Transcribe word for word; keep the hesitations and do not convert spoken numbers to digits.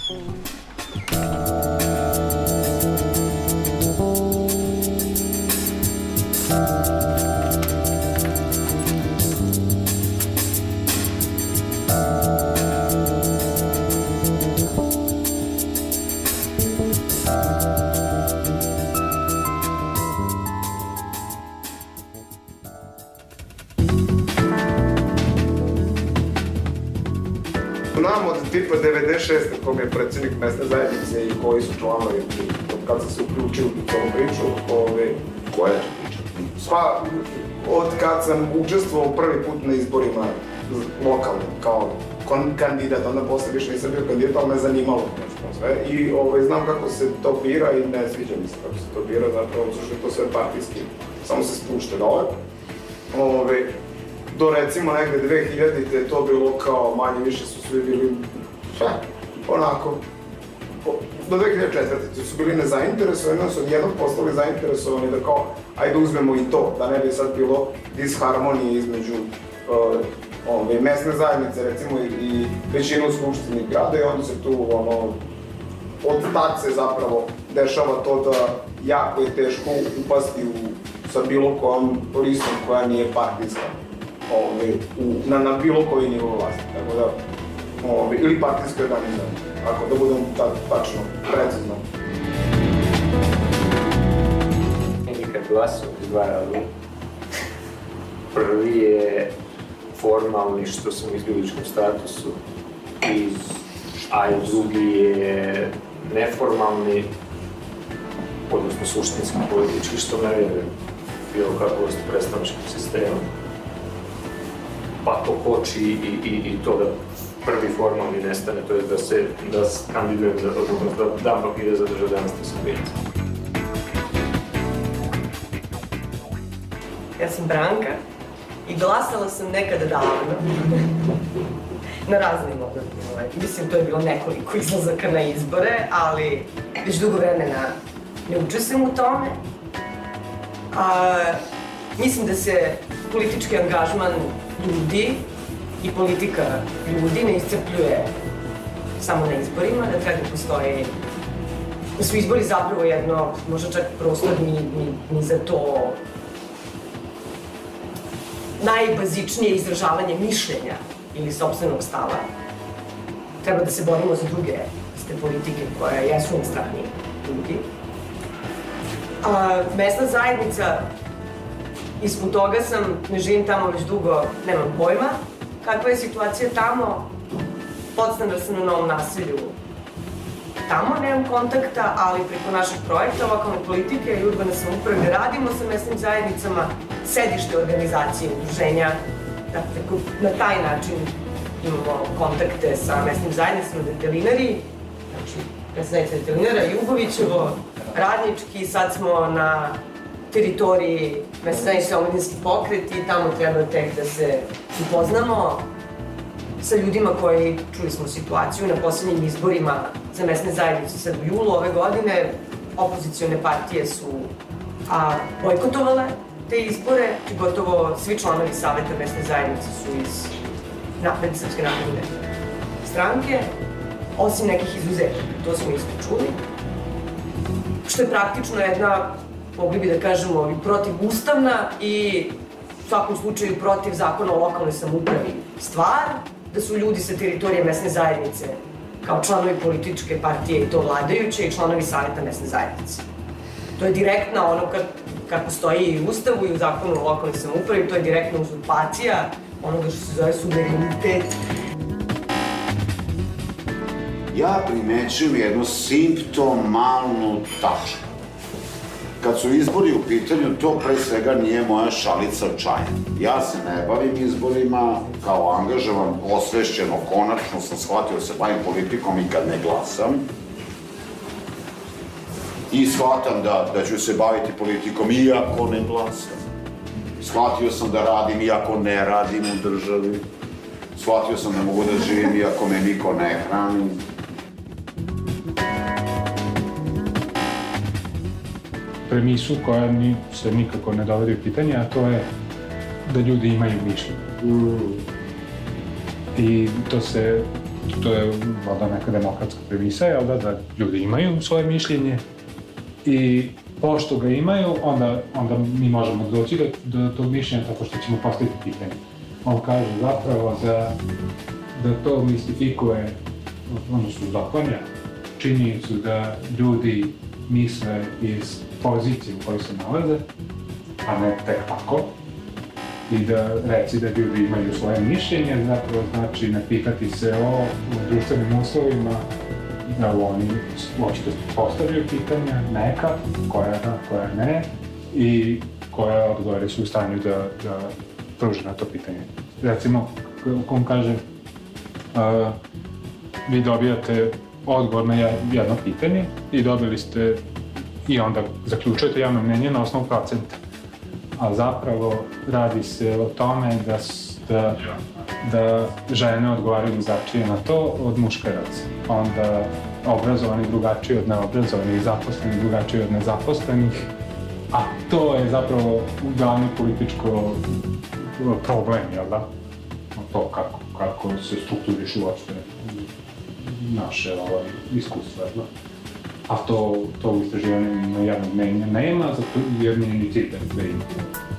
Znam od tipa devedeset šeste kog je predsjednik mesne zajednice i koji su članovi od kad sam se uključio u celu priču. Koja je to priča? Pa, od kad sam učestvovao prvi put na izborima lokalnim kao kandidat, onda posle više nisam bio kandidat, ali me zanimalo sve. I znam kako se to bira i ne sviđa mi se kako se to bira, zapravo što je to sve partijski, samo se spušte dole. Do recimo negde dve hiljadite je to bilo kao manje više su svi bili onako, do dve hiljade četvrte su bili nezainteresovani, onda su odjednom postali zainteresovani da kao ajde uzmemo i to, da ne bi sad bilo disharmonije između mesne zajednice recimo i većinu skupštini grada i onda se tu od tad se zapravo dešava to da jako je teško upasti sa bilo kojom listom koja nije partijska na bilo koji nivo vlasti, tako da, ili partijsko organizam, ako da budem tačno, precizno. Nikad glasov izdvajali. Prvi je formalni što sam u izbjegličkom statusu, a drugi je neformalni, odnosno suštinski politički, što ne vjerujem bilo kako vrstu predstavničkog sistema. Pa to koči i to da prvi formalni nestane, to je da se kandidujem, odnosno da dam papire za državljanstvo Srbije. Ja sam Branka i glasala sam nekada davno na raznim odnosima. Mislim, to je bilo nekoliko izlazaka na izbore, ali već dugo vremena ne učestvujem u tome. Mislim da se politički angažman ljudi i politika ljudi ne iscrpljuje samo na izborima, da treba da postoji, da su izbori zapravo jedno, možda čak prostor ni za to najbazičnije izražavanje mišljenja ili sopstvenog stava. Treba da se borimo za druge vrste politike koje jesu na strani ljudi. Mesna zajednica, ispod toga sam, ne živim tamo već dugo, nemam pojma kakva je situacija tamo. Podstanar sam na Novom naselju, tamo nemam kontakta, ali preko našeg projekta lokalne politike i urbane samouprave radimo sa mesnim zajednicama, sedište organizacije, udruženja, na taj način imamo kontakte sa mesnim zajednicama, Detelinari, znači mesna zajednica Detelinara, Jugovićevo, Radnički, sad smo na teritoriji mesne zajednice Omladinski pokret i tamo treba tek da se upoznamo sa ljudima koji, čuli smo situaciju, na posljednjim izborima za mesne zajednice sad u julu ove godine, opozicione partije su bojkotovale te izbore, i gotovo svi članovi saveta mesne zajednice su iz Srpske napredne stranke, osim nekih izuzetaka, to smo isto čuli, što je praktično jedna, mogli bi da kažemo, protivustavna i u svakom slučaju protiv zakona o lokalnoj samoupravi stvar, da su ljudi sa teritorije mesne zajednice kao članovi političke partije i to vladajuće i članovi saveta mesne zajednice. To je direktna, ono kako stoji i u Ustavu i u zakonu o lokalnoj samoupravi, to je direktna uzurpacija onoga što se zove suverenitet. Ja primećujem jednu simptomalnu tačku. Kad su izbori u pitanju, to pre svega nije moja šalica čaja. Ja se ne bavim izborima, kao angažovan, osvešćeno, konačno sam shvatio da se bavim politikom i kad ne glasam. I shvatam da ću se baviti politikom iako ne glasam. Shvatio sam da radim iako ne radim u državi. Shvatio sam da mogu da živim iako me niko ne hrani. Premisu koja se nikako ne dovodi u pitanje, a to je da ljudi imaju mišljenje. I to se to je valjda neka demokratska premisa, jel da, da ljudi imaju svoje mišljenje i pošto ga imaju, onda, onda mi možemo doći do, do tog mišljenja tako što ćemo postaviti pitanje. On kaže zapravo da, da to mistifikuje, odnosno zaklanja činjenicu da ljudi misle iz pozicije u kojoj se nalaze, a ne tek tako. I da reci da ljudi imaju svoje mišljenje, zapravo znači ne pitati se o društvenim uslovima, da oni očito postavljaju pitanja, neka, koja da, koja ne, i koja odgovore su u stanju da, da pruže na to pitanje. Recimo, ako vam kaže, uh, vi dobijate odgovor na jedno pitanje i dobili ste, i onda zaključujete javno mnenje na osnovu procenta. A zapravo radi se o tome da, da, da žene odgovaraju drugačije na to od muškaraca. Onda obrazovani drugačiji od neobrazovanih, zaposleni drugačiji od nezaposlenih. A to je zapravo glavni političko problem, jel da? To kako, kako se strukturišu uopšte naše ovaj, iskustva, jel da? A to, to u istraživanju javnog mnenja nema, zato jer nije ni cilj da ima.